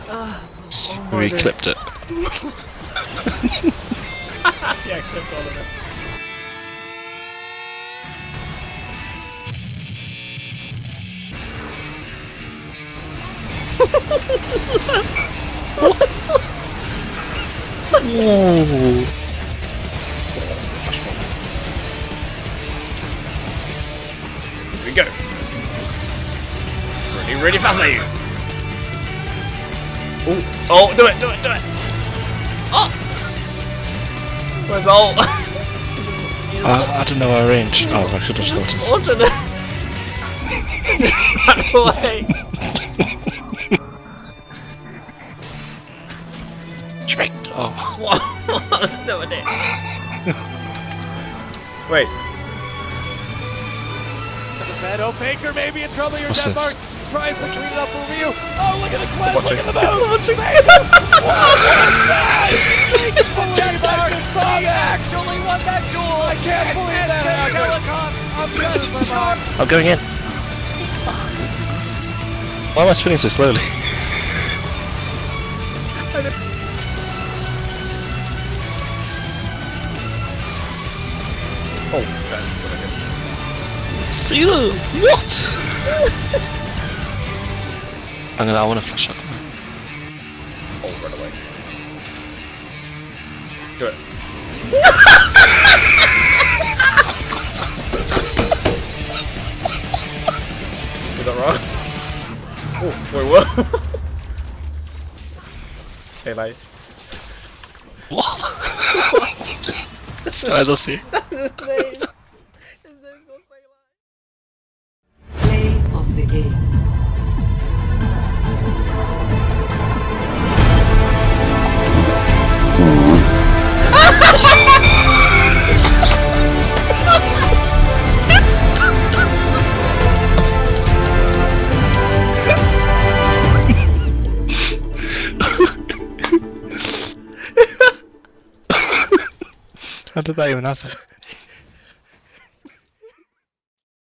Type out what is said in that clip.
We clipped it. Yeah, clipped all of it. Ooh. Here we go. Really fast at you. Oh, do it. Oh! Where's ult? I don't know our range. Oh, I should have started. Run away. Straight. Oh. What? I was doing it. Wait. Oh, Baker may be in trouble here. What's Denmark this? tries to clean it up for review. Oh, look at the cleanse, Watching. look at the move. Watching. Denmark actually won that duel. I can't believe that. I'm just sure. I'm going in. Why am I spinning so slowly? Oh, okay. Seal! What? I want to flash up. Oh, run away. Do it. Was that wrong? Oh, wait, what? Say like. What? I don't see. That's his name. His name's not Say like. Play of the game. How did that even happen?